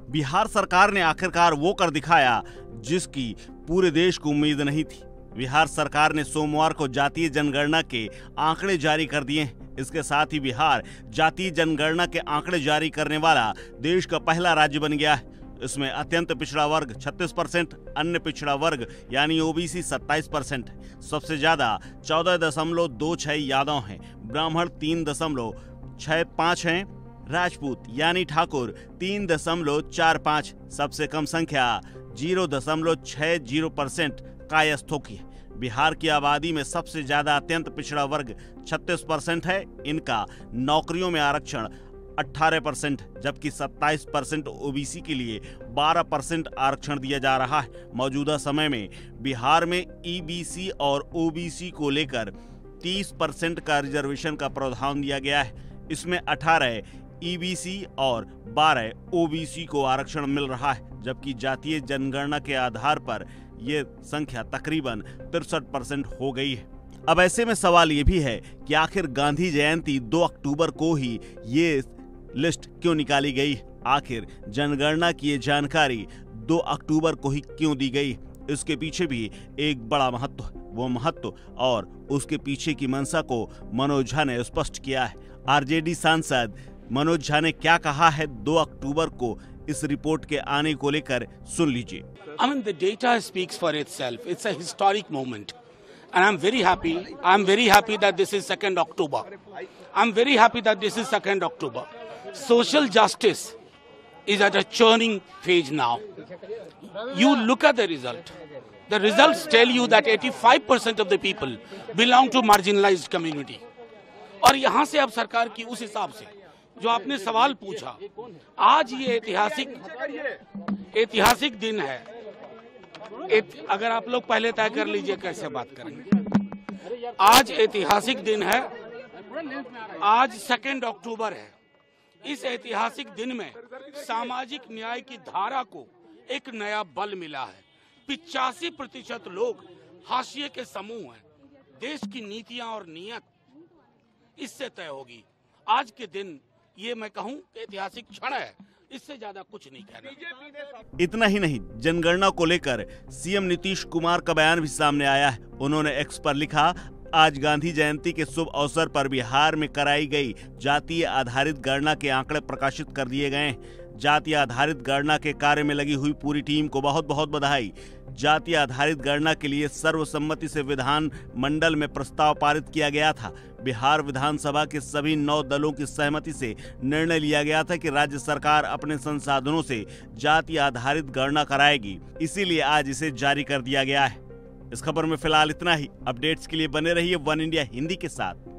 बिहार सरकार ने आखिरकार वो कर दिखाया जिसकी पूरे देश को उम्मीद नहीं थी। बिहार सरकार ने सोमवार को जातीय जनगणना के आंकड़े जारी कर दिए हैं। इसके साथ ही बिहार जातीय जनगणना के आंकड़े जारी करने वाला देश का पहला राज्य बन गया है। इसमें अत्यंत पिछड़ा वर्ग 36%, अन्य पिछड़ा वर्ग यानी ओबीसी 27%। सबसे ज्यादा 14.26 यादव हैं, ब्राह्मण 3.65 हैं, राजपूत यानी ठाकुर 3.45, सबसे कम संख्या 0.60% कायस्थों की है। बिहार की आबादी में सबसे ज्यादा अत्यंत पिछड़ा वर्ग 36% है। इनका नौकरियों में आरक्षण 18%, जबकि 27% ओबीसी के लिए 12% आरक्षण दिया जा रहा है। मौजूदा समय में बिहार में ईबीसी और ओबीसी को लेकर 30% का रिजर्वेशन का प्रावधान दिया गया है। इसमें 18 ईबीसी और 12 ओबीसी को आरक्षण मिल रहा है, जबकि जातीय जनगणना के आधार पर यह संख्या तकरीबन 63% हो गई है। अब ऐसे में सवाल ये भी है कि आखिर गांधी जयंती 2 अक्टूबर को ही ये लिस्ट क्यों निकाली गई? आखिर जनगणना की ये जानकारी 2 अक्टूबर को ही क्यों दी गई? इसके पीछे भी एक बड़ा महत्व है। वो महत्व और उसके पीछे की मंशा को मनोज झा ने स्पष्ट किया है। आरजेडी सांसद मनोज झा ने क्या कहा है 2 अक्टूबर को इस रिपोर्ट के आने को लेकर, सुन लीजिए। I mean, the data speaks for itself. It's a historic moment. And I'm very happy. I'm very happy that this is 2nd October. I'm very happy that this is 2nd October. Social justice is at a churning phase now. You look at the result. The results tell you that 85% of the people belong to marginalized community. और यहाँ से अब सरकार की उस हिसाब से जो आपने सवाल पूछा, आज ये ऐतिहासिक दिन है। अगर आप लोग पहले तय कर लीजिए कैसे बात करेंगे। आज ऐतिहासिक दिन है, आज 2 अक्टूबर है। इस ऐतिहासिक दिन में सामाजिक न्याय की धारा को एक नया बल मिला है। 85% लोग हाशिए के समूह हैं। देश की नीतियां और नीयत इससे तय होगी। आज के दिन ये मैं कहूं ऐतिहासिक क्षण है, इससे ज्यादा कुछ नहीं कहना। इतना ही नहीं, जनगणना को लेकर सीएम नीतीश कुमार का बयान भी सामने आया है। उन्होंने एक्स पर लिखा, आज गांधी जयंती के शुभ अवसर पर बिहार में कराई गई जातीय आधारित गणना के आंकड़े प्रकाशित कर दिए गए हैं। जातीय आधारित गणना के कार्य में लगी हुई पूरी टीम को बहुत बहुत बधाई। जातीय आधारित गणना के लिए सर्वसम्मति से विधान मंडल में प्रस्ताव पारित किया गया था। बिहार विधानसभा के सभी 9 दलों की सहमति से निर्णय लिया गया था कि राज्य सरकार अपने संसाधनों से जातीय आधारित गणना कराएगी, इसीलिए आज इसे जारी कर दिया गया है। इस खबर में फिलहाल इतना ही। अपडेट्स के लिए बने रहिए वन इंडिया हिंदी के साथ।